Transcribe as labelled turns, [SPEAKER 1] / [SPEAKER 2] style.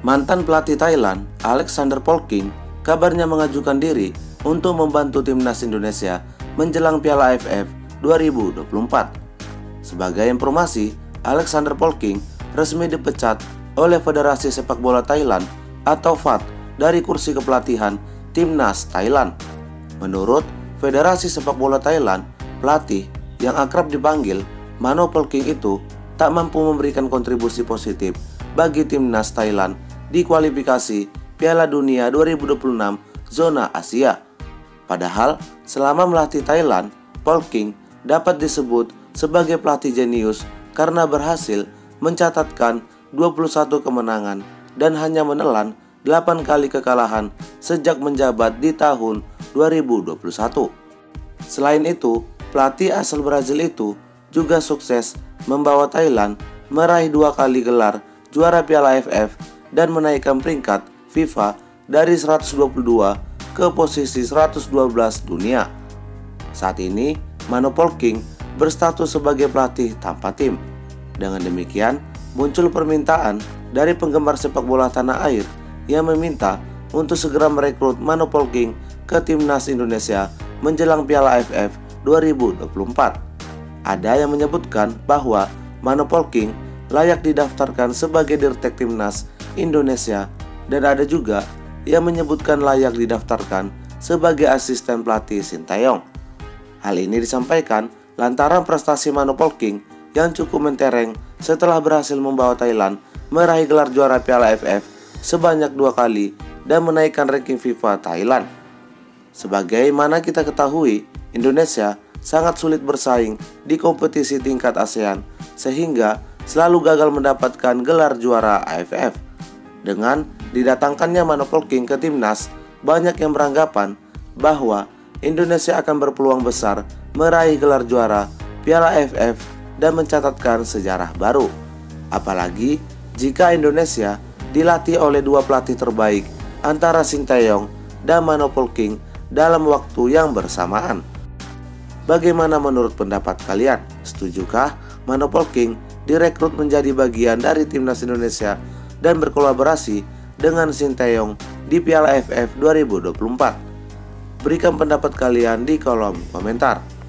[SPEAKER 1] Mantan pelatih Thailand, Alexander Polking, kabarnya mengajukan diri untuk membantu timnas Indonesia menjelang Piala AFF 2024. Sebagai informasi, Alexander Polking resmi dipecat oleh Federasi Sepak Bola Thailand atau FAT dari kursi kepelatihan timnas Thailand. Menurut Federasi Sepak Bola Thailand, pelatih yang akrab dipanggil Mano Polking itu tak mampu memberikan kontribusi positif bagi timnas Thailand di kualifikasi Piala Dunia 2026 zona Asia. Padahal selama melatih Thailand, Polking dapat disebut sebagai pelatih jenius karena berhasil mencatatkan 21 kemenangan dan hanya menelan 8 kali kekalahan sejak menjabat di tahun 2021. Selain itu, pelatih asal Brazil itu juga sukses membawa Thailand meraih 2 kali gelar juara Piala AFF dan menaikkan peringkat FIFA dari 122 ke posisi 112 dunia. Saat ini, Mano Polking berstatus sebagai pelatih tanpa tim. Dengan demikian, muncul permintaan dari penggemar sepak bola tanah air yang meminta untuk segera merekrut Mano Polking ke timnas Indonesia menjelang Piala AFF 2024. Ada yang menyebutkan bahwa Mano Polking layak didaftarkan sebagai dirtek timnas Indonesia dan ada juga yang menyebutkan layak didaftarkan sebagai asisten pelatih Sintayong. Hal ini disampaikan lantaran prestasi Mano Polking yang cukup mentereng setelah berhasil membawa Thailand meraih gelar juara Piala AFF sebanyak 2 kali dan menaikkan ranking FIFA Thailand. Sebagaimana kita ketahui, Indonesia sangat sulit bersaing di kompetisi tingkat ASEAN sehingga selalu gagal mendapatkan gelar juara AFF. Dengan didatangkannya Mano Polking ke timnas, banyak yang beranggapan bahwa Indonesia akan berpeluang besar meraih gelar juara Piala AFF dan mencatatkan sejarah baru. Apalagi jika Indonesia dilatih oleh 2 pelatih terbaik antara Sintayong dan Mano Polking dalam waktu yang bersamaan. Bagaimana menurut pendapat kalian? Setujukah Mano Polking direkrut menjadi bagian dari timnas Indonesia dan berkolaborasi dengan Sintayong di Piala AFF 2024? Berikan pendapat kalian di kolom komentar.